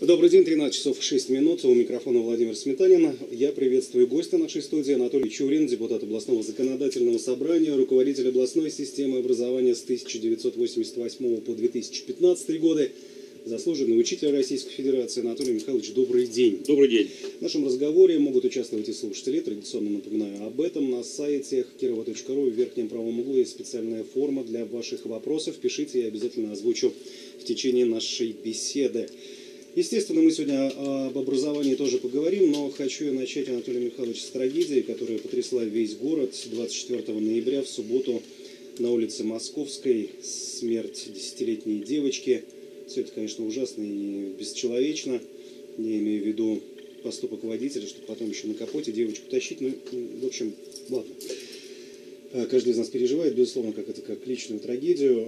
Добрый день, 13 часов 6 минут. У микрофона Владимир Сметанин. Я приветствую гостя нашей студии Анатолий Чурин, депутат областного законодательного собрания, руководитель областной системы образования с 1988 по 2015 годы, заслуженный учитель Российской Федерации. Анатолий Михайлович, добрый день. Добрый день. В нашем разговоре могут участвовать и слушатели. Традиционно напоминаю об этом. На сайте kirova.ru в верхнем правом углу есть специальная форма для ваших вопросов. Пишите, я обязательно озвучу в течение нашей беседы. Естественно, мы сегодня об образовании тоже поговорим, но хочу я начать, Анатолий Михайлович, с трагедии, которая потрясла весь город 24 ноября в субботу на улице Московской. Смерть 10-летней девочки. Все это, конечно, ужасно и бесчеловечно. Я имею в виду поступок водителя, чтобы потом еще на капоте девочку тащить. Ну, в общем, ладно. Каждый из нас переживает, безусловно, как личную трагедию.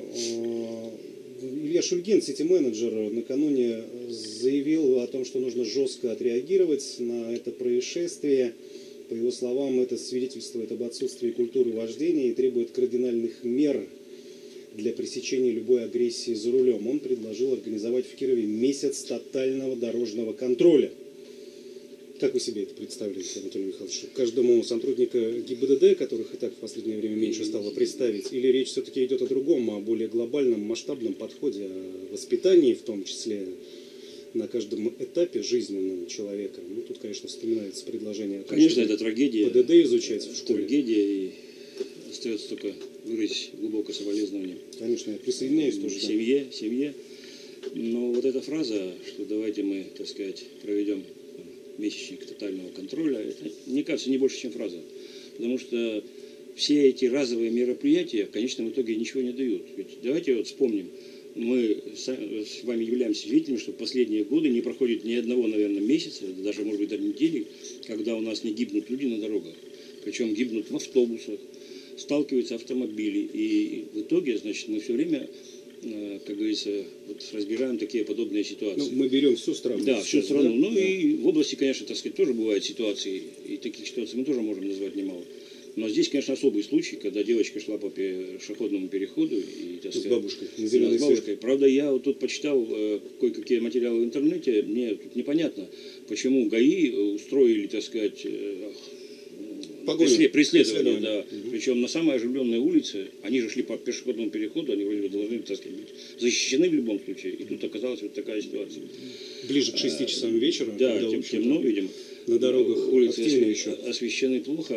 Илья Шульгин, сити-менеджер, накануне заявил о том, что нужно жестко отреагировать на это происшествие. По его словам, это свидетельствует об отсутствии культуры вождения и требует кардинальных мер для пресечения любой агрессии за рулем. Он предложил организовать в Кирове месяц тотального дорожного контроля. Как вы себе это представляете, Анатолий Михайлович? Каждому сотруднику ГИБДД, которых и так в последнее время меньше стало представить, или речь все-таки идет о другом, о более глобальном, масштабном подходе, о воспитании, в том числе на каждом этапе жизненного человека? Ну, тут, конечно, вспоминается предложение. Конечно, это трагедия. ПДД изучать в школе. Трагедия, и остается только выразить глубокое соболезнование. Конечно, я присоединяюсь тоже. Семье. Но вот эта фраза, что давайте мы, так сказать, проведем месячник тотального контроля, это, мне кажется, не больше, чем фраза. Потому что все эти разовые мероприятия в конечном итоге ничего не дают. Ведь давайте вот вспомним, мы с вами являемся свидетелями, что в последние годы не проходит ни одного, наверное, месяца, даже, может быть, даже недели, когда у нас не гибнут люди на дорогах. Причем гибнут в автобусах, сталкиваются автомобили. И в итоге, значит, мы все время, как говорится, вот разбираем такие подобные ситуации. Ну, мы берем всю страну. Да, всю страну. Да? Ну и в области, конечно, так сказать, тоже бывают ситуации, и таких ситуаций мы тоже можем назвать немало. Но здесь, конечно, особый случай, когда девочка шла по пешеходному переходу и, так сказать, с бабушкой. На зеленый с бабушкой. Правда, я вот тут почитал кое-какие материалы в интернете, мне тут непонятно, почему ГАИ устроили, так сказать, преследование, да. Угу. Причем на самой оживленной улице, они же шли по пешеходному переходу, они вроде бы должны, так сказать, быть защищены в любом случае. И тут оказалась вот такая ситуация. Ближе к 6 часам вечера. Да, темно, видимо. На дорогах улицы освещены плохо.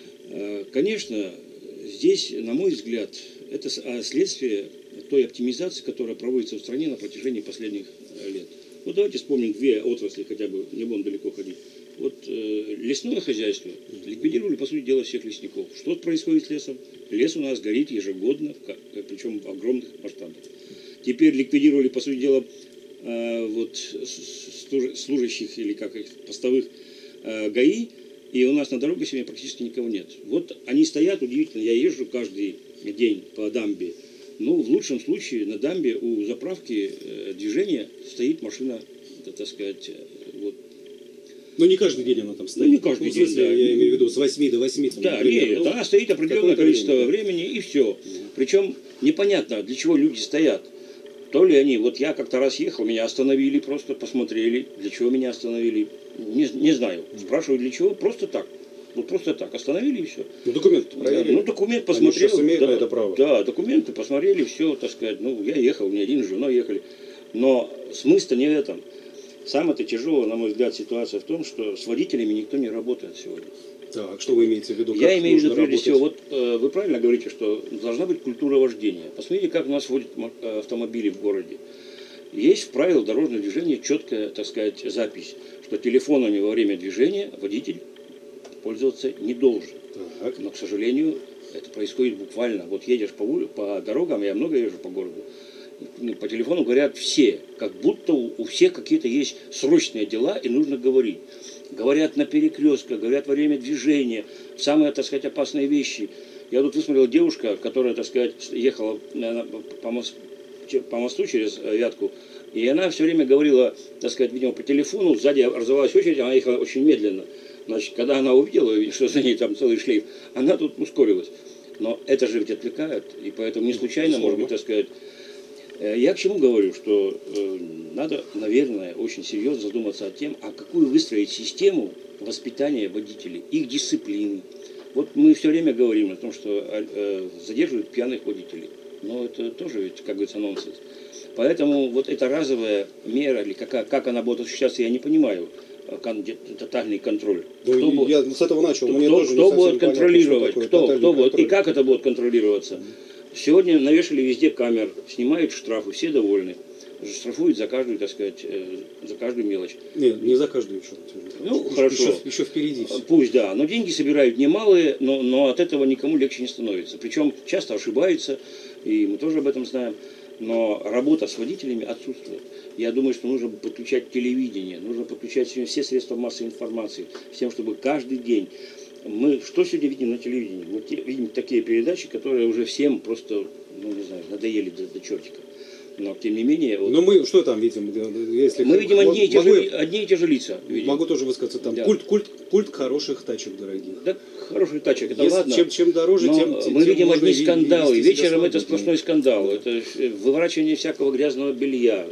Конечно, здесь, на мой взгляд, это следствие той оптимизации, которая проводится в стране на протяжении последних лет. Вот давайте вспомним две отрасли, хотя бы не будем далеко ходить. Вот лесное хозяйство ликвидировали, по сути дела, всех лесников. Что происходит с лесом? Лес у нас горит ежегодно, причем в огромных масштабах. Теперь ликвидировали, по сути дела, вот служащих или как их постовых ГАИ, и у нас на дороге сегодня практически никого нет. Вот они стоят, удивительно, я езжу каждый день по дамбе. Ну, в лучшем случае на дамбе у заправки движения стоит машина, так сказать, вот. Но не каждый день она там стоит. Ну, не каждый день, смысле, да. Я имею в виду с 8 до 8. Там, да, например, нет, она стоит определенное количество времени, и все. Причем непонятно, для чего люди стоят. То ли они, вот я как-то раз ехал, меня остановили, просто посмотрели, для чего меня остановили, не знаю. Спрашиваю, для чего, просто так. Вот просто так, остановили и все. Ну, документы проверили. Ну, документ посмотрел. Они сейчас имеют на это право. Да, документы посмотрели, все, так сказать. Ну, я ехал, не один, с женой ехали. Но смысл-то не в этом. Самое-то тяжелое, на мой взгляд, ситуация в том, что с водителями никто не работает сегодня. Так, что вы имеете в виду? Я имею в виду, прежде всего, вот вы правильно говорите, что должна быть культура вождения. Посмотрите, как у нас водят автомобили в городе. Есть в правилах дорожного движения четкая, так сказать, запись, что телефонами во время движения водитель пользоваться не должен. Так. Но, к сожалению, это происходит буквально. Вот едешь по дорогам, я много езжу по городу, по телефону говорят все, как будто у всех какие-то есть срочные дела и нужно говорить. Говорят на перекрестках, говорят во время движения, самые, так сказать, опасные вещи. Я тут высмотрел девушка, которая, так сказать, ехала по мосту через Вятку, и она все время говорила, так сказать, видимо, по телефону, сзади разорвалась очередь, она ехала очень медленно. Значит, когда она увидела, что за ней там целый шлейф, она тут ускорилась. Но это же ведь отвлекает, и поэтому не случайно, может быть, так сказать, Я к чему говорю, что надо, наверное, очень серьезно задуматься о том, а какую выстроить систему воспитания водителей, их дисциплины. Вот мы все время говорим о том, что задерживают пьяных водителей. Но это тоже ведь, как говорится, нонсенс. Поэтому вот эта разовая мера, или как она будет осуществляться, я не понимаю. Тотальный контроль. Ну, я с этого начал. Кто будет контролировать? Кто будет? И как это будет контролироваться? Сегодня навешали везде камер, снимают штрафы, все довольны. Штрафуют за каждую, так сказать, за каждую мелочь. Нет, не за каждую еще. Ну, хорошо. Еще впереди все. Пусть, да. Но деньги собирают немалые, но от этого никому легче не становится. Причем часто ошибаются, и мы тоже об этом знаем. Но работа с водителями отсутствует. Я думаю, что нужно подключать телевидение, нужно подключать все средства массовой информации, с тем, чтобы каждый день... Мы что сегодня видим на телевидении? Мы видим такие передачи, которые уже всем просто, ну не знаю, надоели до чертика. Но тем не менее... Вот, но мы что там видим? Если мы видим одни и те же лица. Видим. Могу тоже высказаться. Там да. Культ хороших тачек дорогих. Да, хороших тачек, это ладно. Чем дороже, тем мы видим одни скандалы. Вечером это сплошной скандал. Да. Это выворачивание всякого грязного белья,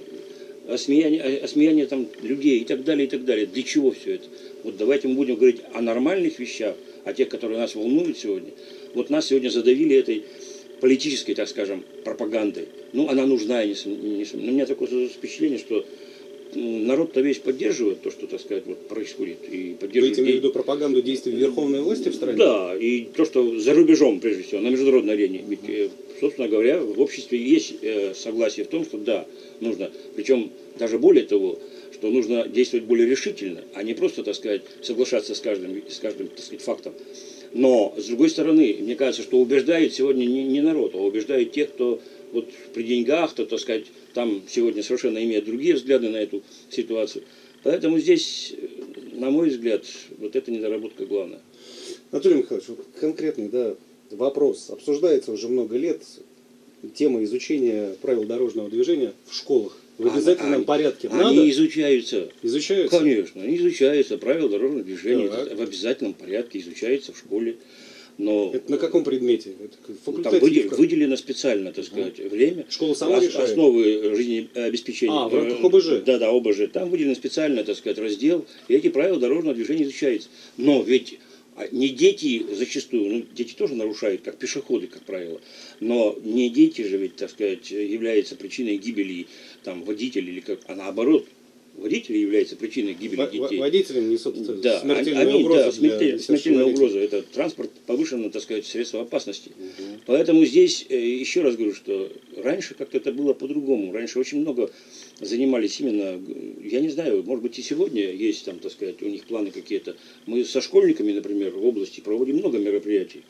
осмеяние там людей и так далее, и так далее. Для чего все это? Вот давайте мы будем говорить о нормальных вещах, о тех, которые нас волнуют сегодня. Вот нас сегодня задавили этой политической, так скажем, пропагандой. Ну, она нужна, но у меня такое впечатление, что народ-то весь поддерживает то, что, так сказать, вот происходит. И поддерживает... Вы имеете в виду пропаганду действий верховной власти в стране? Да, и то, что за рубежом, прежде всего, на международной арене. Ведь, собственно говоря, в обществе есть согласие в том, что да, нужно, причем даже более того, что нужно действовать более решительно, а не просто, так сказать, соглашаться с каждым так сказать, фактом. Но, с другой стороны, мне кажется, что убеждает сегодня не народ, а убеждает тех, кто вот при деньгах, кто, так сказать, там сегодня совершенно имеет другие взгляды на эту ситуацию. Поэтому здесь, на мой взгляд, вот эта недоработка главная. Анатолий Михайлович, вот конкретный вопрос. Обсуждается уже много лет тема изучения правил дорожного движения в школах. В обязательном порядке. Они изучаются. Изучаются? Конечно, они изучаются. Правила дорожного движения в обязательном порядке изучаются в школе. Но это на каком предмете? Это там выделено специально, так сказать, время. Школа сама решает? Основы жизнеобеспечения. В рамках ОБЖ? Да, ОБЖ. Там выделено специально, так сказать, раздел. И эти правила дорожного движения изучаются. Но ведь не дети зачастую, ну, дети тоже нарушают, как пешеходы, как правило, но не дети же ведь, так сказать, являются причиной гибели там, водителей, или как, а наоборот, водители являются причиной гибели детей. Водителям несут смертельную угрозу. Смертельная угроза. Это транспорт повышенное, так сказать, средство опасности. Поэтому здесь, еще раз говорю, что раньше как-то это было по-другому. Раньше очень много занимались именно, я не знаю, может быть и сегодня есть там, так сказать, у них планы какие-то. Мы со школьниками, например, в области проводим много мероприятий.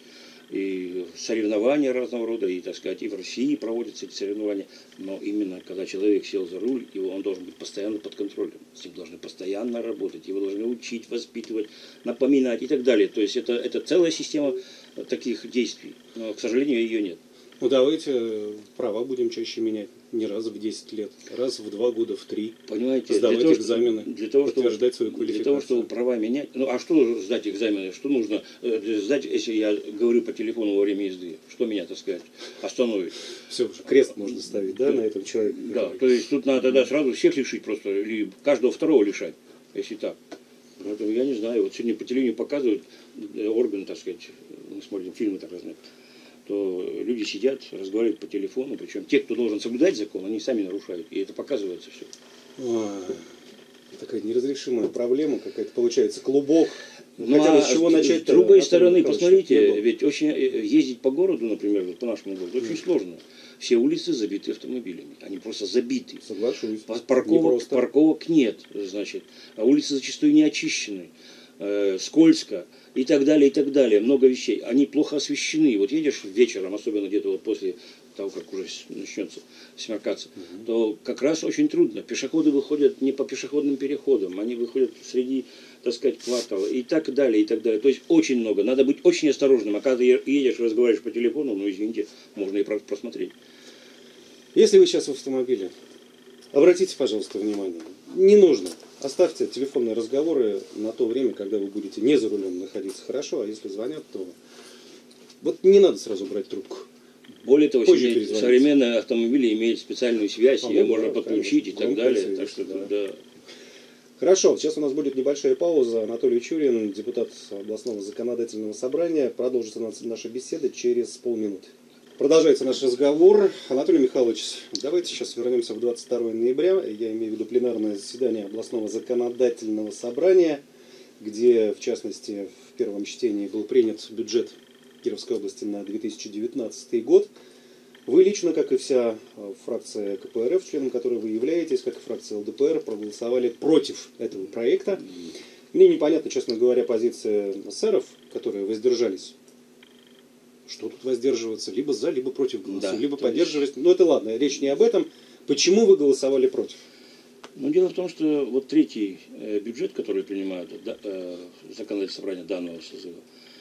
И соревнования разного рода, и, так сказать, и в России проводятся эти соревнования. Но именно когда человек сел за руль, он должен быть постоянно под контролем. С ним должны постоянно работать, его должны учить, воспитывать, напоминать и так далее. То есть это целая система таких действий. Но, к сожалению, ее нет. Ну давайте права будем чаще менять. Не раз в 10 лет, раз в 2 года, в 3. Понимаете, сдавать экзамены, подтверждать свою квалификацию. Для того, чтобы права менять. Ну а что сдать экзамены? Что нужно сдать, если я говорю по телефону во время езды? Что меня, так сказать, остановит? Все, уже крест можно ставить, да, на этом человеке? Да, то есть тут надо тогда сразу всех лишить просто, или каждого второго лишать, если так. Поэтому я не знаю, вот сегодня по телевидению показывают органы, так сказать, мы смотрим фильмы так разные, то люди сидят, разговаривают по телефону, причем те, кто должен соблюдать закон, они сами нарушают, и это показывается все. Такая неразрешимая проблема какая-то, получается, клубок. Ну, хотя с чего начать? С другой стороны, посмотрите, ведь очень ездить по городу, например, вот по нашему городу, очень сложно. Все улицы забиты автомобилями, они просто забиты. Соглашусь. Парковок нет, значит, а улицы зачастую не очищены. Скользко и так далее, много вещей. Они плохо освещены. Вот едешь вечером, особенно где-то вот после того, как уже начнется смеркаться, то как раз очень трудно. Пешеходы выходят не по пешеходным переходам, они выходят среди, так сказать, квартала и так далее, и так далее. То есть очень много. Надо быть очень осторожным. А когда едешь и разговариваешь по телефону, ну извините, можно и просмотреть. Если вы сейчас в автомобиле, обратите, пожалуйста, внимание, не нужно. Оставьте телефонные разговоры на то время, когда вы будете не за рулем находиться, хорошо, а если звонят, то вот не надо сразу брать трубку. Более того, Позже сегодня перезвоните. современные автомобили имеют специальную связь, ее ну можно да, подключить и конечно. так Громкая далее. связь, Так что да. тут, да. Хорошо, сейчас у нас будет небольшая пауза. Анатолий Чурин, депутат областного законодательного собрания. Продолжится наша беседа через полминуты. Продолжается наш разговор. Анатолий Михайлович, давайте сейчас вернемся в 22 ноября. Я имею в виду пленарное заседание областного законодательного собрания, где, в частности, в первом чтении был принят бюджет Кировской области на 2019 год. Вы лично, как и вся фракция КПРФ, членом которой вы являетесь, как и фракция ЛДПР, проголосовали против этого проекта. Мне непонятна, честно говоря, позиция эсеров, которые воздержались. Что тут воздерживаться? Либо за, либо против голоса, Да, либо то есть- поддерживать. Ну это ладно, речь не об этом. Почему вы голосовали против? Но дело в том, что вот третий бюджет, который принимают законодательное собрание данного созыва,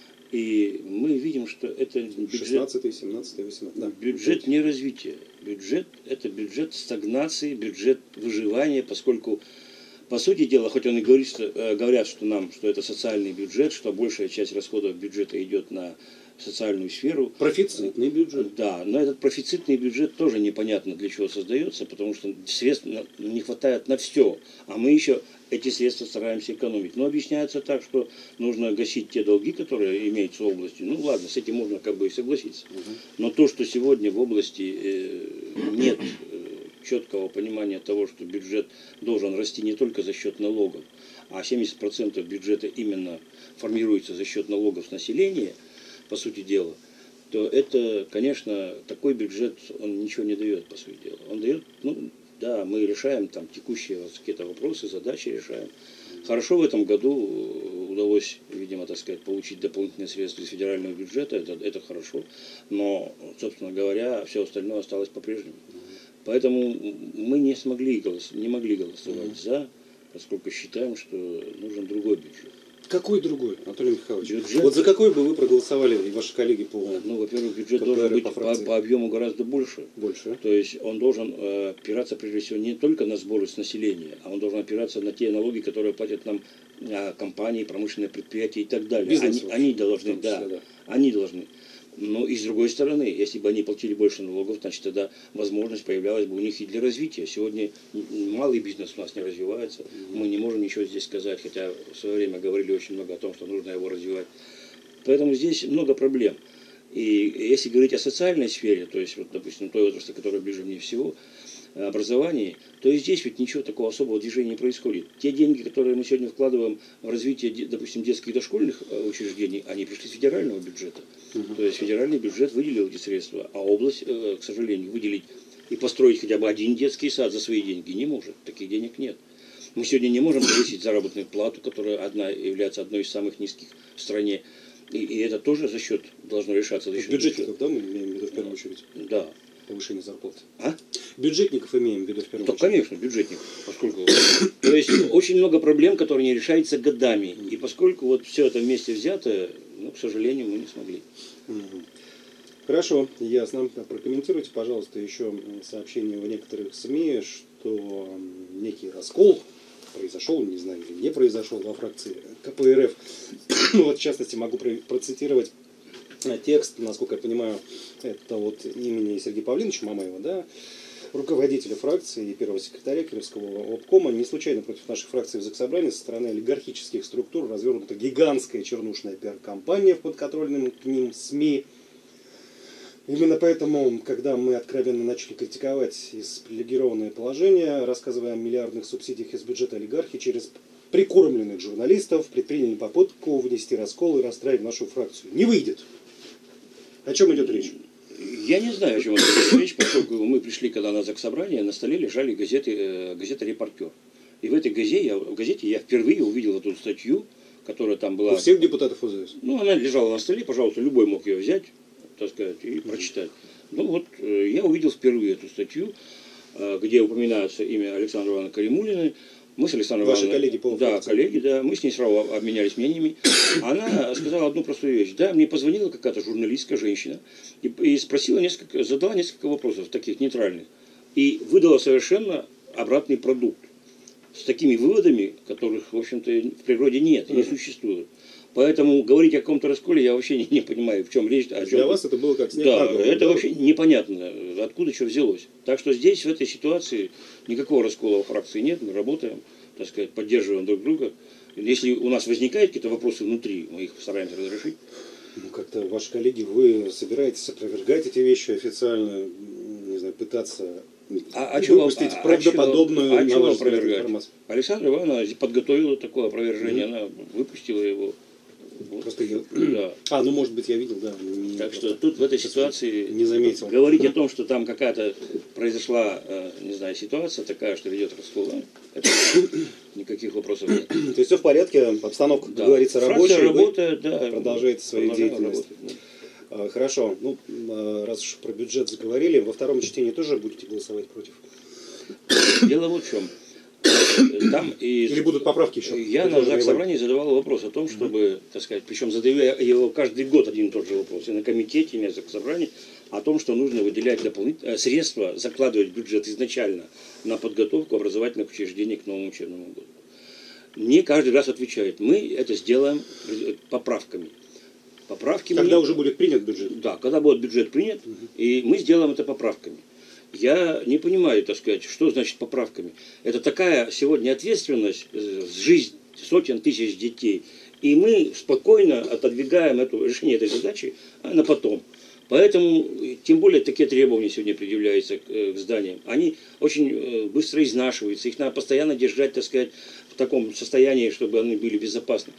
и мы видим, что это бюджет, 16, 17, 18. Да. бюджет не развития. Бюджет – это бюджет стагнации, бюджет выживания, поскольку, по сути дела, хоть он и говорит, говорят, что нам, что это социальный бюджет, что большая часть расходов бюджета идет на социальную сферу. Профицитный бюджет. Да, но этот профицитный бюджет тоже непонятно для чего создается, потому что средств не хватает на все, а мы еще эти средства стараемся экономить. Но объясняется так, что нужно гасить те долги, которые имеются в области. Ну ладно, с этим можно как бы и согласиться. Но то, что сегодня в области нет четкого понимания того, что бюджет должен расти не только за счет налогов, а 70% бюджета именно формируется за счет налогов с населения, по сути дела, то это, конечно, такой бюджет, он ничего не дает, по сути дела. Он дает, ну, да, мы решаем там текущие какие-то вопросы, задачи решаем. Хорошо в этом году удалось, видимо, так сказать, получить дополнительные средства из федерального бюджета, это хорошо, но, собственно говоря, все остальное осталось по-прежнему. Поэтому мы не могли голосовать за, поскольку считаем, что нужен другой бюджет. Какой другой, Анатолий Михайлович? Бюджет. Вот за какой бы вы проголосовали, и ваши коллеги по Ну, во-первых, бюджет КПРФ должен быть по фракции. по объему гораздо больше. больше? То есть он должен опираться прежде всего не только на сборы с населения, а он должен опираться на те налоги, которые платят нам компании, промышленные предприятия и так далее. Бизнес, Они в должны, том числе, да, они должны. Но и с другой стороны, если бы они платили больше налогов, значит тогда возможность появлялась бы у них и для развития. Сегодня малый бизнес у нас не развивается, мы не можем ничего здесь сказать, хотя в свое время говорили очень много о том, что нужно его развивать. Поэтому здесь много проблем. И если говорить о социальной сфере, то есть, вот, допустим, той отрасли, которая ближе мне всего, образовании, то и здесь ведь ничего такого особого движения не происходит. Те деньги, которые мы сегодня вкладываем в развитие, допустим, детских и дошкольных учреждений, они пришли с федерального бюджета. То есть федеральный бюджет выделил эти средства, а область, к сожалению, выделить и построить хотя бы один детский сад за свои деньги не может. Таких денег нет. Мы сегодня не можем повысить заработную плату, которая является одной из самых низких в стране. И это тоже за счет должно решаться. За счет Бюджетников, да, мы имеем в виду в первую очередь? Да. Повышение зарплаты. А? Бюджетников имеем в виду в первую Да, очередь. конечно, бюджетников. Поскольку, то есть очень много проблем, которые не решаются годами. И поскольку вот все это вместе взято, ну, к сожалению, мы не смогли. Хорошо, ясно. Прокомментируйте, пожалуйста, еще сообщение в некоторых СМИ, что некий раскол произошел, не знаю, или не произошел во фракции КПРФ. Вот, в частности, могу процитировать текст, насколько я понимаю, это вот имени Сергея Павловича Мамаева, да, руководителя фракции и первого секретаря Кировского обкома. Не случайно против нашей фракции в Заксобрании со стороны олигархических структур развернута гигантская чернушная пиар-компания в подконтрольном к ним СМИ. Именно поэтому, когда мы откровенно начали критиковать из привилегированное положение, рассказывая о миллиардных субсидиях из бюджета олигархи через прикормленных журналистов, предприняли попытку внести раскол и расстроить нашу фракцию. Не выйдет. О чем идет речь? Я не знаю, о чем идет речь, поскольку мы пришли, когда на заксобрание, на столе лежали газета «Репортер». И в этой газете я впервые увидел эту статью, которая там была... У всех депутатов ОЗС. Ну, она лежала на столе, пожалуйста, любой мог ее взять, так сказать, и прочитать. Ну вот, я увидел впервые эту статью, где упоминается имя Александра Ивановны Каримуллиной. Мы с Александром Ваши Ивановной... коллеги по Да, фракции. коллеги, да. Мы с ней сразу обменялись мнениями. Она сказала одну простую вещь. Да, мне позвонила какая-то журналистская женщина и спросила задала несколько вопросов, таких нейтральных. И выдала совершенно обратный продукт. С такими выводами, которых, в общем-то, в природе нет, не существует. Поэтому говорить о каком-то расколе я вообще не понимаю, в чем речь. Для вас это было как снег да, на голову. это вообще непонятно, откуда что взялось. Так что здесь, в этой ситуации, никакого раскола в фракции нет, мы работаем, так сказать, поддерживаем друг друга. Если у нас возникают какие-то вопросы внутри, мы их стараемся разрешить. Ну, как-то ваши коллеги, вы собираетесь опровергать эти вещи официально, не знаю, пытаться выпустить правдоподобную, на ваш взгляд, информацию? Александра Ивановна подготовила такое опровержение, она выпустила его. Вот. Просто я... Да. ну может быть я видел, да. Так что тут в этой ситуации не заметил. Говорить о том, что там какая-то произошла, не знаю, ситуация такая, что ведет к расколу, никаких вопросов нет. То есть все в порядке, обстановка, как говорится, рабочая, работает, да, продолжаете свою деятельность. Хорошо. Ну, раз уж про бюджет заговорили, во втором чтении тоже будете голосовать против? Дело вот в чем. Там Или будут поправки еще? Я на Заксобрании задавал вопрос о том, чтобы, так сказать, причем задаю его каждый год один и тот же вопрос, и на комитете, и на Заксобрании, о том, что нужно выделять дополнительные средства, закладывать в бюджет изначально на подготовку образовательных учреждений к новому учебному году. Мне каждый раз отвечают, мы это сделаем поправками. Когда уже будет принят бюджет? Да, когда будет бюджет принят, и мы сделаем это поправками. Я не понимаю, так сказать, что значит поправками. Это такая сегодня ответственность, жизнь сотен тысяч детей. И мы спокойно отодвигаем решение этой задачи на потом. Поэтому, тем более, такие требования сегодня предъявляются к зданиям. Они очень быстро изнашиваются. Их надо постоянно держать, так сказать, в таком состоянии, чтобы они были безопасны.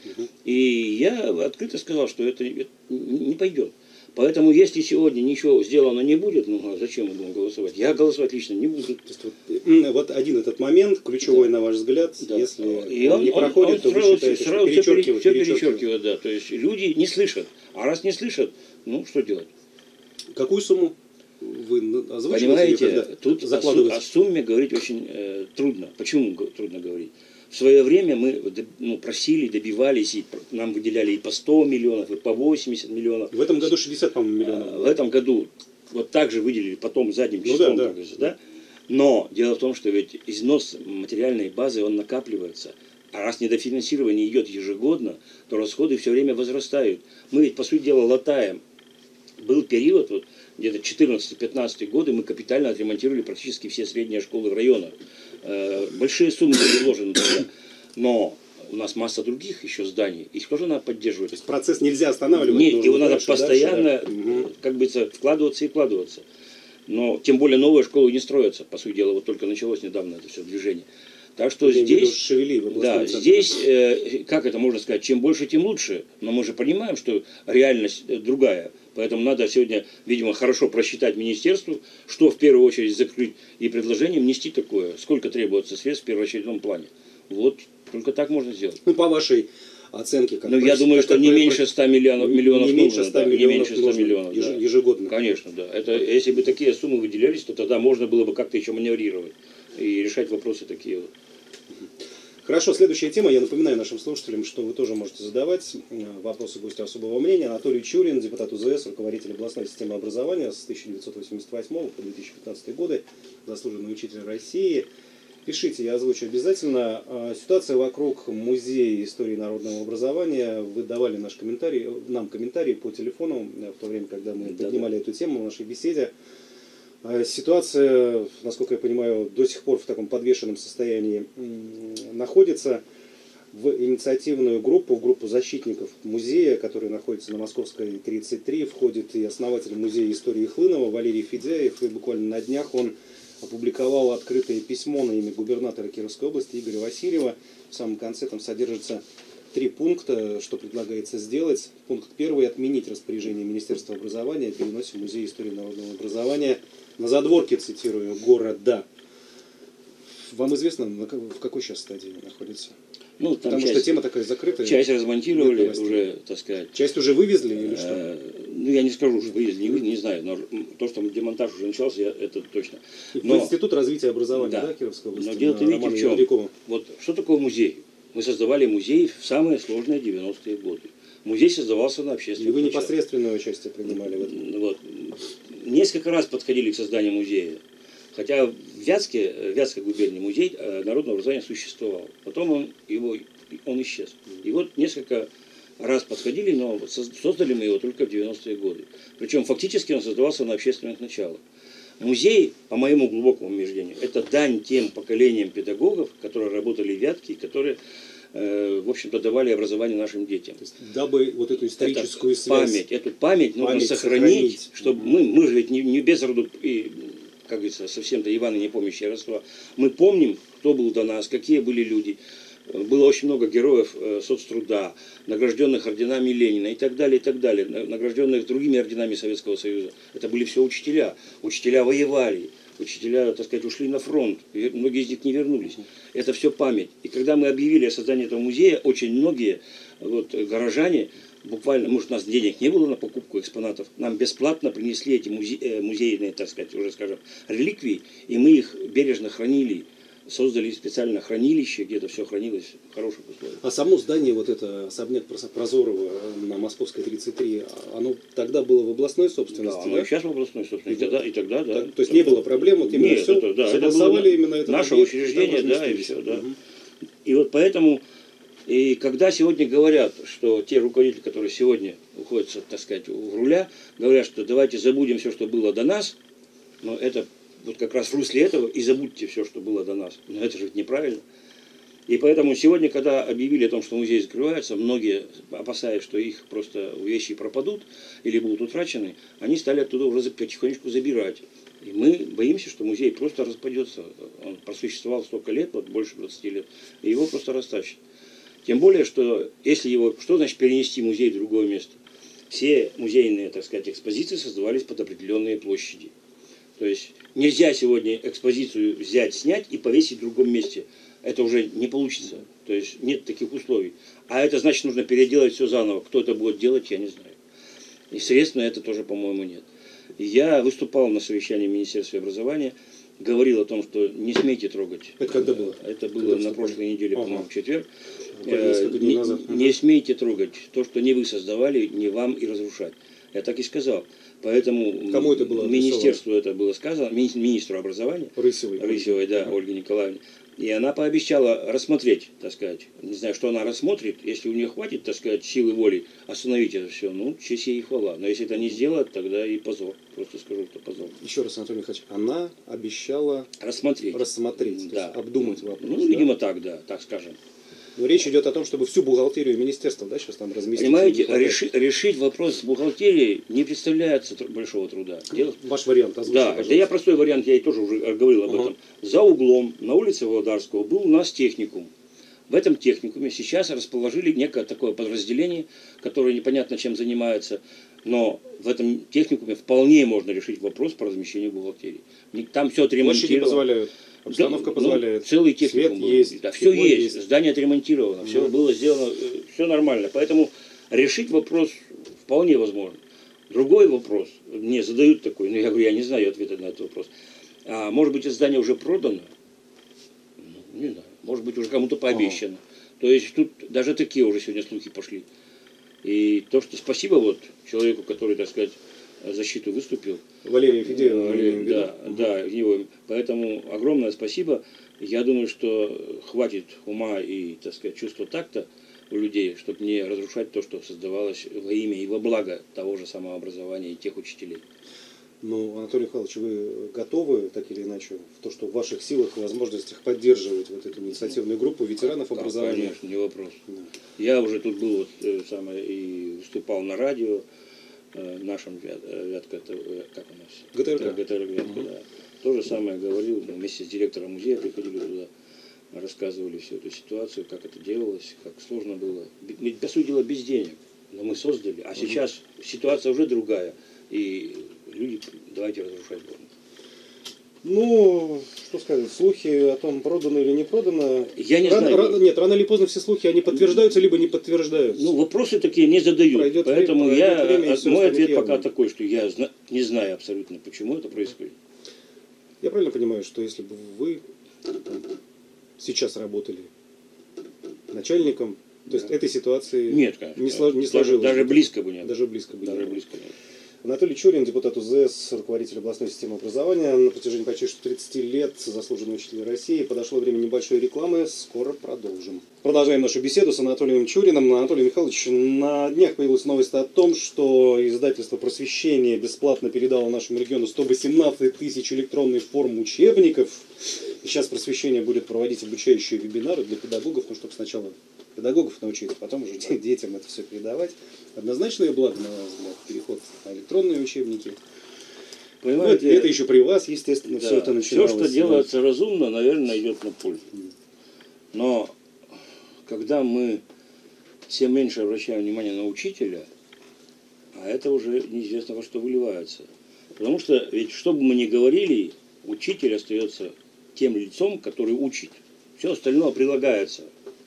И я открыто сказал, что это не пойдет. Поэтому, если сегодня ничего сделано не будет, ну зачем мы будем голосовать? Я голосовать лично не буду. То есть, вот один этот момент, ключевой, да, на ваш взгляд, да, если он не проходит, то вы считаете, что перечеркивает, да. То есть люди не слышат. А раз не слышат, ну что делать? Какую сумму вы озвучиваете? Понимаете, тут о сумме говорить очень трудно. Почему трудно говорить? В свое время мы просили, добивались, и нам выделяли и по 100 миллионов, и по 80 миллионов. В этом году 60, по-моему, миллионов. В этом году вот так же выделили, потом задним числом. Да. Но дело в том, что ведь износ материальной базы, он накапливается. А раз недофинансирование идет ежегодно, то расходы все время возрастают. Мы ведь, по сути дела, латаем. Был период, вот, где-то 14-15 годы, мы капитально отремонтировали практически все средние школы в районах. Большие суммы были вложены туда. Но у нас масса других еще зданий, их тоже надо поддерживать. То есть процесс нельзя останавливать? Нет, его надо постоянно, как бы, вкладываться и вкладываться. Но тем более новые школы не строятся. По сути дела, вот только началось недавно это все движение. Так что здесь, да, здесь, как это можно сказать, чем больше, тем лучше. Но мы же понимаем, что реальность другая. Поэтому надо сегодня, видимо, хорошо просчитать министерству, что в первую очередь закрыть, и предложение внести такое, сколько требуется средств в первоочередном плане. Вот, только так можно сделать. Ну, по вашей оценке. Как я думаю, что не меньше 100 миллионов не меньше 100 нужно, миллионов, не меньше 100 миллионов да. Ежегодно. Конечно, да. Это, если бы такие суммы выделялись, то тогда можно было бы как-то еще маневрировать и решать вопросы такие вот. Хорошо, следующая тема. Я напоминаю нашим слушателям, что вы тоже можете задавать вопросы гостя особого мнения. Анатолий Чурин, депутат УЗС, руководитель областной системы образования с 1988 по 2015 годы, заслуженный учитель России. Пишите, я озвучу обязательно. Ситуация вокруг Музея истории народного образования. Вы давали нам комментарии по телефону в то время, когда мы поднимали эту тему в нашей беседе. Ситуация, насколько я понимаю, до сих пор в таком подвешенном состоянии находится. В инициативную группу, в группу защитников музея, которая находится на Московской 33, входит и основатель музея истории Хлынова Валерий Федяев. И буквально на днях он опубликовал открытое письмо на имя губернатора Кировской области Игоря Васильева. В самом конце там содержится 3 пункта, что предлагается сделать. Пункт 1. Отменить распоряжение Министерства образования о переносе Музея истории народного образования на задворки, цитирую, города. Вам известно, в какой сейчас стадии находится? Ну, потому что тема такая закрытая. Часть размонтировали уже, так сказать. Часть уже вывезли или что? Ну, я не скажу, что вывезли, не знаю, но то, что демонтаж уже начался, это точно. Но, в Институт развития образования, да, Кировской области? Но дело-то, видите, в чем? Вот что такое музей? Мы создавали музей в самые сложные 90-е годы. Музей создавался на общественном. И вы непосредственное участие принимали в этом? Вот. Несколько раз подходили к созданию музея. Хотя в Вятской губернии музей народного образования существовал. Потом он исчез. И вот несколько раз подходили, но вот создали мы его только в 90-е годы. Причем фактически он создавался на общественных началах. Музей, по моему глубокому убеждению, это дань тем поколениям педагогов, которые работали в Вятке, и которые, в общем-то, давали образование нашим детям. То есть, дабы вот эту историческую связь... Эту память нужно сохранить, чтобы мы же ведь не без роду, и, как говорится, совсем-то Ивана не помнящие родства. Мы помним, кто был до нас, какие были люди. Было очень много героев соцтруда, награжденных орденами Ленина и так далее, награжденных другими орденами Советского Союза. Это были все учителя. Учителя воевали, учителя, так сказать, ушли на фронт, многие из них не вернулись. Это все память. И когда мы объявили о создании этого музея, очень многие горожане, буквально, может, у нас денег не было на покупку экспонатов, нам бесплатно принесли эти музейные, так сказать, уже скажем, реликвии, и мы их бережно хранили. Создали специальное хранилище, где это все хранилось в хороших условиях. А само здание, вот это особняк Прозорова на Московской 33, оно тогда было в областной собственности, да? Оно и сейчас в областной собственности, и тогда, да. То есть не было проблем, вот именно нет, все, это было именно это наше учреждение, да, и все, да. И вот поэтому, и когда сегодня говорят, что те руководители, которые сегодня уходят, так сказать, в руля, говорят, что давайте забудем все, что было до нас, но это вот как раз в русле этого и забудьте все, что было до нас. Но это же неправильно. И поэтому сегодня, когда объявили о том, что музей закрывается, многие, опасаясь, что их просто вещи пропадут или будут утрачены, они стали оттуда уже потихонечку забирать. И мы боимся, что музей просто распадется. Он просуществовал столько лет, вот больше 20 лет, и его просто растащат. Тем более, что если его... Что значит перенести музей в другое место? Все музейные, так сказать, экспозиции создавались под определенные площади. То есть нельзя сегодня экспозицию взять, снять и повесить в другом месте. Это уже не получится. То есть нет таких условий. А это значит, нужно переделать все заново. Кто это будет делать, я не знаю. И средств на это тоже, по-моему, нет. Я выступал на совещании в Министерстве образования, говорил о том, что не смейте трогать. Это когда было? Это было на прошлой неделе, по-моему, в четверг. Дней назад. Не смейте трогать то, что не вы создавали, не вам и разрушать. Я так и сказал. Поэтому кому это было министерству это было сказано, министру образования, Рысевой, да, Ольге Николаевне. И она пообещала рассмотреть, так сказать, не знаю, что она рассмотрит, если у нее хватит, так сказать, силы воли остановить это все, ну, честь ей и хвала. Но если это не сделать, тогда и позор. Просто скажу, что позор. Еще раз, Анатолий Михайлович, она обещала рассмотреть, да. обдумать вопрос. Ну, видимо, так, да, так скажем. Но речь идет о том, чтобы всю бухгалтерию министерства, да, сейчас там разместить. Понимаете, решить вопрос с бухгалтерией не представляется большого труда. Ваш вариант озвучьте, да, пожалуйста. Да, я простой вариант, я и тоже уже говорил об этом. За углом на улице Володарского был у нас техникум. В этом техникуме сейчас расположили некое такое подразделение, которое непонятно чем занимается, но в этом техникуме вполне можно решить вопрос по размещению бухгалтерии. Там все отремонтировано. Площади позволяют. Обстановка позволяет. Целый техникум Свет был. есть. Да, все есть. Здание отремонтировано. Все было сделано. Все нормально. Поэтому решить вопрос вполне возможно. Другой вопрос. Мне задают такой. Но я говорю, я не знаю ответа на этот вопрос. А может быть, это здание уже продано? Ну, не знаю. Может быть, уже кому-то пообещано. То есть тут даже такие уже сегодня слухи пошли. И то, что спасибо вот человеку, который, так сказать, защиту выступил. Валерий Федеев. Да, его. Поэтому огромное спасибо. Я думаю, что хватит ума и, так сказать, чувства такта у людей, чтобы не разрушать то, что создавалось во имя и во благо того же самого образования и тех учителей. Ну, Анатолий Михайлович, вы готовы, так или иначе, в то, что в ваших силах и возможностях поддерживать вот эту инициативную группу ветеранов образования? Конечно, не вопрос. Да. Я уже тут был и выступал на радио, нашем Вятка, как у нас? ГТРК. Вятка, да. То же самое говорил, вместе с директором музея приходили туда, рассказывали всю эту ситуацию, как это делалось, как сложно было. Ведь, по сути дела, без денег, но мы создали. А сейчас ситуация уже другая, и люди, давайте разрушать будем. Ну, что сказать, слухи о том, продано или не продано. Я не знаю. Нет, рано или поздно все слухи, они подтверждаются, либо не подтверждаются. Ну, вопросы такие не задают. Поэтому мой ответ пока такой, что я не знаю абсолютно, почему это происходит. Я правильно понимаю, что если бы вы сейчас работали начальником, то есть этой ситуации нет, конечно, не сложилось? Даже близко бы нет. Даже близко бы нет. Анатолий Чурин, депутат УЗС, руководитель областной системы образования. На протяжении почти 30 лет заслуженный учитель России. Подошло время небольшой рекламы. Скоро продолжим. Продолжаем нашу беседу с Анатолием Чуриным. Анатолий Михайлович, на днях появилась новость о том, что издательство «Просвещение» бесплатно передало нашему региону 118 тысяч электронных форм учебников. И сейчас «Просвещение» будет проводить обучающие вебинары для педагогов, ну, чтобы сначала педагогов научить, а потом уже детям это все передавать. Однозначное благо, на ваш взгляд, переход на электронные учебники. Понимаете, это еще при вас, естественно, да, все это начиналось. Все, что делается разумно, наверное, идет на пользу. Но когда мы все меньше обращаем внимание на учителя, а это уже неизвестно во что выливается. Потому что ведь что бы мы ни говорили, учитель остается тем лицом, который учит. Все остальное прилагается.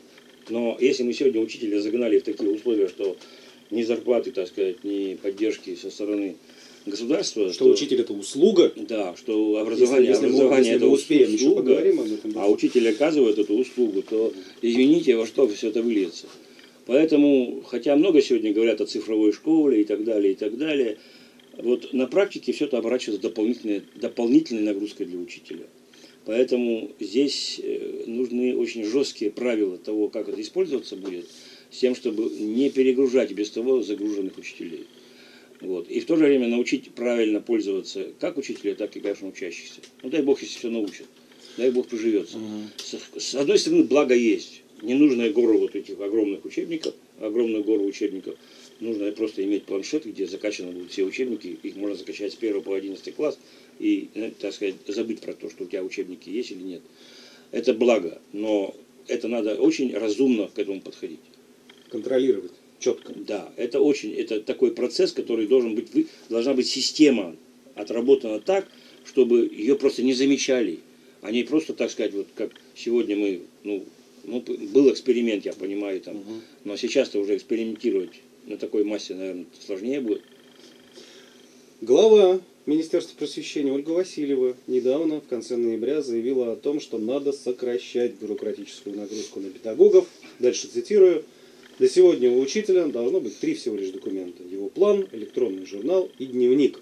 Но если мы сегодня учителя загнали в такие условия, что ни зарплаты, так сказать, ни поддержки со стороны государства. Что учитель это услуга? Да, что образование, если это успеем, услуга, поговорим об этом, а учитель оказывает эту услугу, то извините, во что все это выльется. Поэтому, хотя много сегодня говорят о цифровой школе и так далее, вот на практике все это оборачивается дополнительной нагрузкой для учителя. Поэтому здесь нужны очень жесткие правила того, как это использоваться будет, с тем, чтобы не перегружать без того загруженных учителей. Вот. И в то же время научить правильно пользоваться как учителя, так и, конечно, учащихся. Ну, дай Бог, если все научат. Дай Бог, приживется. С одной стороны, благо есть. Не нужно гору вот этих огромных учебников, огромную гору учебников. Нужно просто иметь планшет, где закачаны будут все учебники. Их можно закачать с 1 по 11 класс и, так сказать, забыть про то, что у тебя учебники есть или нет. Это благо, но это надо очень разумно к этому подходить. Контролировать четко. Да, это такой процесс, который должна быть система отработана так, чтобы ее просто не замечали. А не просто, так сказать, вот как сегодня был эксперимент, я понимаю, там, но сейчас-то уже экспериментировать на такой массе, наверное, сложнее будет. Глава Министерства просвещения Ольга Васильева недавно, в конце ноября, заявила о том, что надо сокращать бюрократическую нагрузку на педагогов. Дальше цитирую. До сегодня у учителя должно быть 3 всего лишь документа. Его план, электронный журнал и дневник.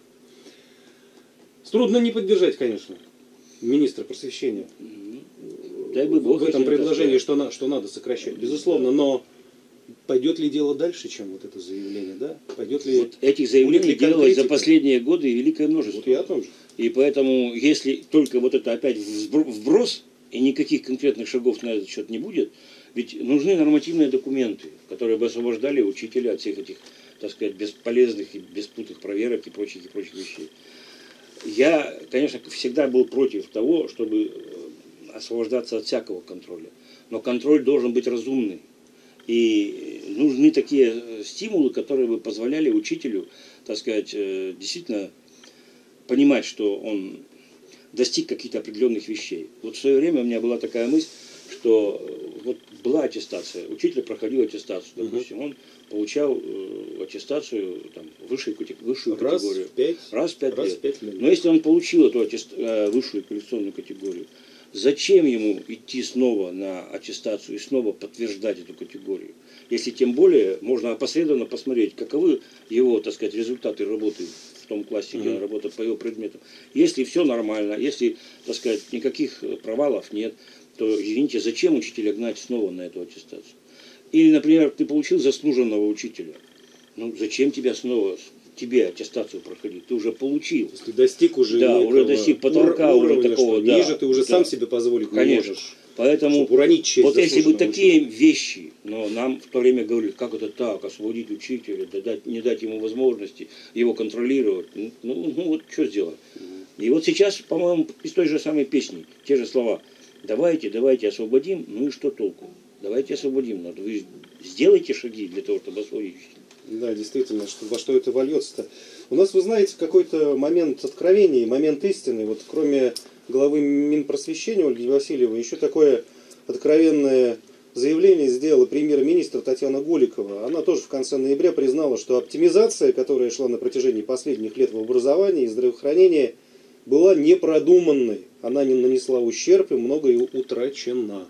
Трудно не поддержать, конечно, министра просвещения Дай бы Бог, в этом предложении, что надо сокращать. Безусловно, но пойдет ли дело дальше, чем вот это заявление? Да? Пойдет ли, вот этих заявлений делалось за последние годы великое множество. Вот я о том же. И поэтому, если только вот это опять вброс, и никаких конкретных шагов на этот счет не будет, ведь нужны нормативные документы, которые бы освобождали учителя от всех этих, так сказать, бесполезных и беспутных проверок и прочих вещей. Я, конечно, всегда был против того, чтобы освобождаться от всякого контроля. Но контроль должен быть разумный. И нужны такие стимулы, которые бы позволяли учителю, так сказать, действительно понимать, что он достиг каких-то определенных вещей. Вот в свое время у меня была такая мысль, что вот была аттестация, учитель проходил аттестацию, допустим, он получал аттестацию там, высшую категорию. Раз в 5 лет. Но если он получил эту высшую квалификационную категорию, зачем ему идти снова на аттестацию и снова подтверждать эту категорию? Если тем более можно опосредованно посмотреть, каковы его, так сказать, результаты работы в том классе, где он работает по его предмету. Если все нормально, если, так сказать, никаких провалов нет, то, извините, зачем учителя гнать снова на эту аттестацию? Или, например, ты получил заслуженного учителя. Ну, зачем тебе аттестацию проходить? Ты уже получил. То есть ты достиг уже, уже достиг потолка, уровня, уже такого. Что ниже ты уже сам себе позволить не можешь. Поэтому уронить честь вот если бы такие учителя. вещи, но нам в то время говорили, как это так, освободить учителя, не дать ему возможности его контролировать. Ну вот что сделать. И вот сейчас, по-моему, из той же самой песни, те же слова. Давайте освободим, ну и что толку? Давайте освободим. Но вы сделайте шаги для того, чтобы освободить учителя. Да, действительно, во что это вольется-то. У нас, вы знаете, какой-то момент откровения, момент истины. Вот кроме главы Минпросвещения Ольги Васильевой, еще такое откровенное заявление сделала премьер-министр Татьяна Голикова. Она тоже в конце ноября признала, что оптимизация, которая шла на протяжении последних лет в образовании и здравоохранении, была непродуманной. Она не нанесла ущерб и многое утрачено.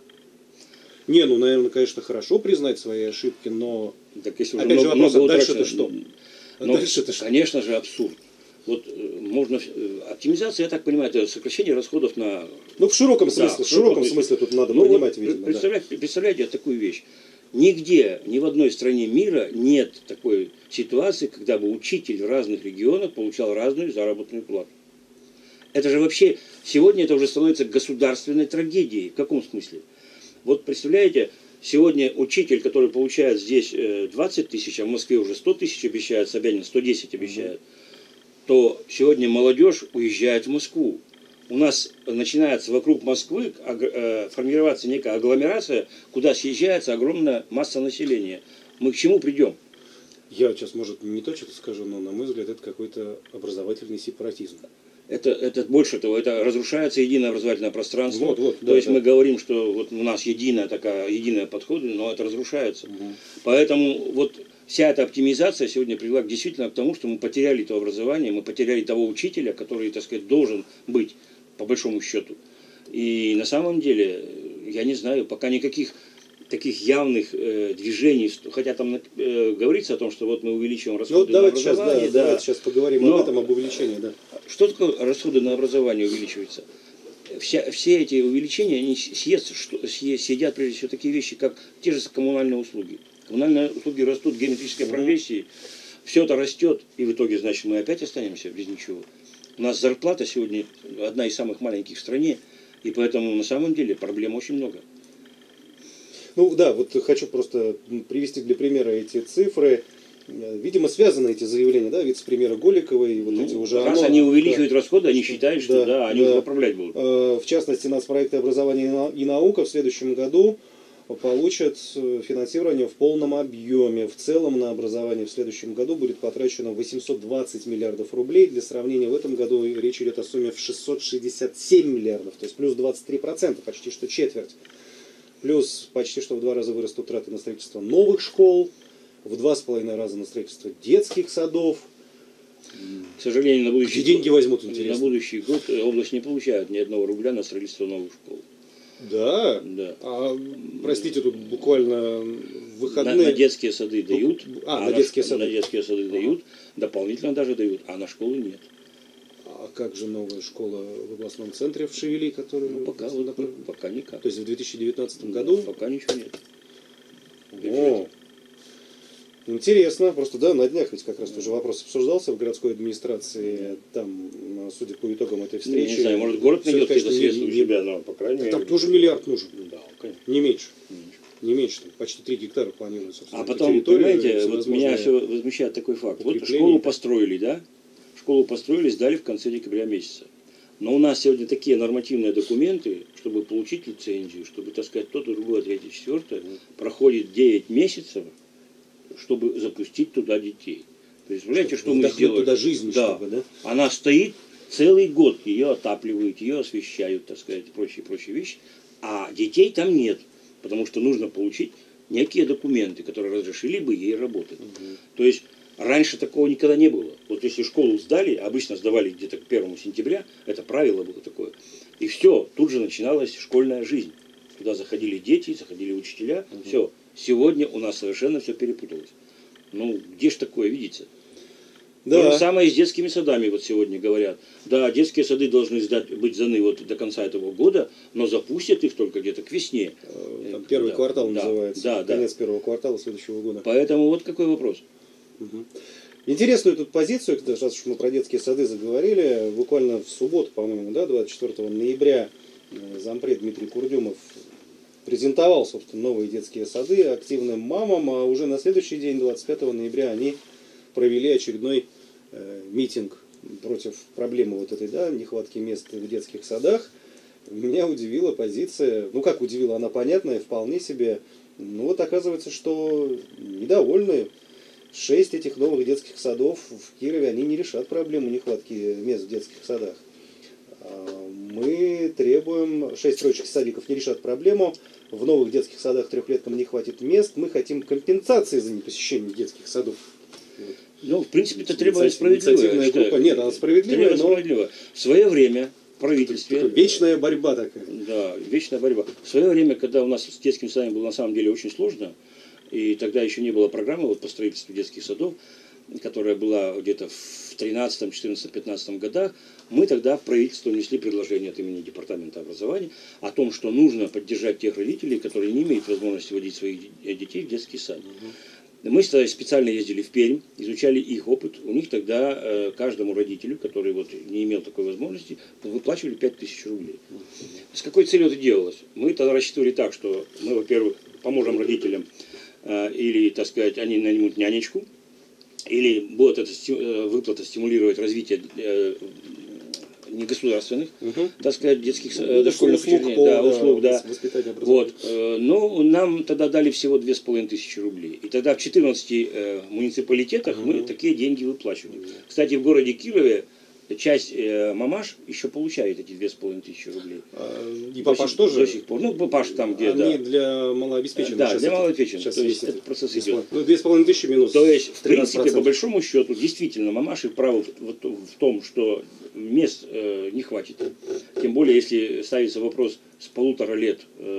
Наверное, конечно, хорошо признать свои ошибки, но так если опять же вопрос, а дальше-то что? Но, дальше это что? конечно же, абсурд. Вот можно... Оптимизация, я так понимаю, это сокращение расходов на... Ну, в широком Да, смысле, в широком смысле тут надо понимать, вот, видимо. Да. представляете такую вещь. Нигде, ни в одной стране мира нет такой ситуации, когда бы учитель в разных регионах получал разную заработную плату. Это же вообще, сегодня это уже становится государственной трагедией. В каком смысле? Вот представляете, сегодня учитель, который получает здесь 20 тысяч, а в Москве уже 100 тысяч обещают, Собянин 110 обещает, то сегодня молодежь уезжает в Москву. У нас начинается вокруг Москвы формироваться некая агломерация, куда съезжается огромная масса населения. Мы к чему придем? Я сейчас, может, не точно скажу, но, на мой взгляд, это какой-то образовательный сепаратизм. Это больше того, это разрушается единое образовательное пространство. То да, есть мы говорим, что вот у нас единая подход, но это разрушается. Поэтому вот вся эта оптимизация сегодня привела действительно к тому, что мы потеряли то образование, мы потеряли того учителя, который, так сказать, должен быть, по большому счету. И на самом деле, я не знаю, пока никаких таких явных движений, хотя там говорится о том, что вот мы увеличиваем расходы на образование. Давайте сейчас поговорим об этом, об увеличении. Да. Что такое расходы на образование увеличиваются? Все эти увеличения, они съедят прежде всего такие вещи, как те же коммунальные услуги. Коммунальные услуги растут в геометрической прогрессии, все это растет, и в итоге, значит, мы опять останемся без ничего. У нас зарплата сегодня одна из самых маленьких в стране, и поэтому на самом деле проблем очень много. Ну да, вот хочу просто привести для примера эти цифры. Видимо, связаны эти заявления, да, вице-премьера Голиковой. Вот эти уже раз они увеличивают расходы, они считают, что они уже поправлять будут. В частности, нацпроекты образования и наука в следующем году получат финансирование в полном объеме. В целом на образование в следующем году будет потрачено 820 миллиардов рублей. Для сравнения, в этом году речь идет о сумме в 667 миллиардов, то есть плюс 23%, почти что четверть. Плюс почти что в 2 раза вырастут траты на строительство новых школ, в 2,5 раза на строительство детских садов. К сожалению, на будущий деньги возьмут, интересно. На будущий год область не получает ни одного рубля на строительство новых школ. Да? Да. А, простите, тут буквально в выходные... На детские сады дают. На детские сады. На детские сады дают, дополнительно даже дают, а на школы нет. А как же новая школа в областном центре в Шевели, которая... Пока никак. То есть в 2019 году? Пока ничего нет. О, интересно. Просто, да, на днях ведь как раз тоже вопрос обсуждался в городской администрации. Там, судя по итогам этой встречи... Не знаю, может, город найдет какие-то средства у себя, но, по крайней мере... Там тоже миллиард нужен. Да, конечно. Не меньше. Не меньше, там, почти 3 гектара планируется. А потом, понимаете, вот меня все возмущает такой факт. Вот школу построили, да? Школу построили, сдали в конце декабря месяца. Но у нас сегодня такие нормативные документы, чтобы получить лицензию, чтобы, так сказать, то-то, другое, третье, четвертое, проходит 9 месяцев, чтобы запустить туда детей. Представляете, что мы сделали? Туда жизнь, да. Чтобы, да? Она стоит целый год, ее отапливают, ее освещают, так сказать, прочие вещи, а детей там нет, потому что нужно получить некие документы, которые разрешили бы ей работать. То есть раньше такого никогда не было. Вот если школу сдали, обычно сдавали где-то к 1 сентября, это правило было такое. И все, тут же начиналась школьная жизнь. Туда заходили дети, заходили учителя. Все, сегодня у нас совершенно все перепуталось. Ну, где ж такое видится? Да. То же самое и с детскими садами вот сегодня говорят. Да, детские сады должны быть сданы вот до конца этого года, но запустят их только где-то к весне. Там первый квартал называется. Конец первого квартала следующего года. Поэтому вот какой вопрос. Интересную тут позицию, раз уж мы про детские сады заговорили, буквально в субботу, по-моему, да, 24 ноября зампред Дмитрий Курдюмов презентовал, собственно, новые детские сады активным мамам, а уже на следующий день, 25 ноября, они провели очередной митинг против проблемы вот этой, да, нехватки мест в детских садах. Меня удивила позиция, ну как удивила, она понятная, вполне себе, ну вот оказывается, что недовольны. 6 этих новых детских садов в Кирове, они не решат проблему нехватки мест в детских садах. Мы требуем, 6 строчек садиков не решат проблему, в новых детских садах трехлеткам не хватит мест, мы хотим компенсации за непосещение детских садов. Ну, в принципе, это требование справедливое. Группа. Нет, она справедливая, но... В свое время в правительстве... Вечная борьба такая. Да, вечная борьба. В свое время, когда у нас с детскими садами было на самом деле очень сложно, и тогда еще не было программы вот, по строительству детских садов, которая была где-то в 13, 14, 15 годах, мы тогда в правительство внесли предложение от имени Департамента образования о том, что нужно поддержать тех родителей, которые не имеют возможности водить своих детей в детский сад. Мы специально ездили в Пермь, изучали их опыт. У них тогда каждому родителю, который вот не имел такой возможности, выплачивали 5000 рублей. С какой целью это делалось? Мы тогда рассчитывали так, что мы, во-первых, поможем родителям, или, так сказать, они наймут нянечку, или будет эта выплата стимулировать развитие негосударственных, так сказать, детских дошкольных учреждений, услуг, да. Вот. Но нам тогда дали всего 2500 рублей. И тогда в 14 муниципалитетах мы такие деньги выплачивали. Кстати, в городе Кирове часть мамаш еще получает эти 2500 рублей. И папаш тоже? До сих пор. Ну, папаш там где, Они для малообеспеченных. Да, для малообеспеченных. Сейчас То есть этот процесс идет. Ну, 2500 минус. То есть, в 13%. принципе, по большому счету, действительно, мамаши правы в том, что мест не хватит. Тем более, если ставится вопрос с 1,5 лет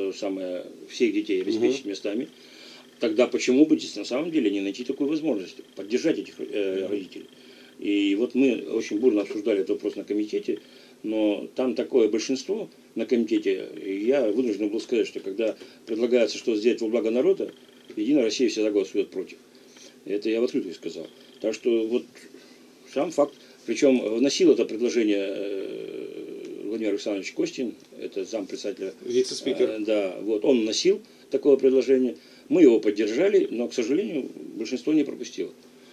всех детей обеспечить местами, тогда почему бы на самом деле не найти такую возможность, поддержать этих родителей. И вот мы очень бурно обсуждали этот вопрос на комитете, но там такое большинство на комитете, и я вынужден был сказать, что когда предлагается что сделать во благо народа, Единая Россия всегда голосует против. Это я в открытую сказал. Так что вот сам факт, причем вносил это предложение Владимир Александрович Костин, это зампредседателя. Вице-спикер. Да, вот он вносил такое предложение, мы его поддержали, но, к сожалению, большинство не пропустило.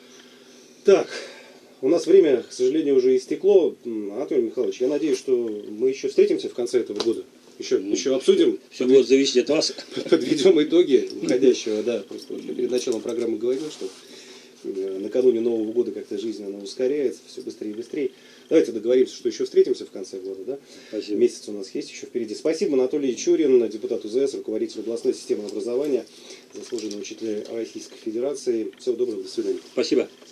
Так. У нас время, к сожалению, уже истекло. Анатолий Михайлович, я надеюсь, что мы еще встретимся в конце этого года. Еще обсудим. Все будет зависеть от вас. Подведем итоги уходящего. Да, просто я перед началом программы говорил, что накануне Нового года как-то жизнь она ускоряется, все быстрее и быстрее. Давайте договоримся, что еще встретимся в конце года. Да? Спасибо. Месяц у нас есть еще впереди. Спасибо, Анатолий Чурин, депутат УЗС, руководитель областной системы образования, заслуженный учитель Российской Федерации. Всего доброго, до свидания. Спасибо.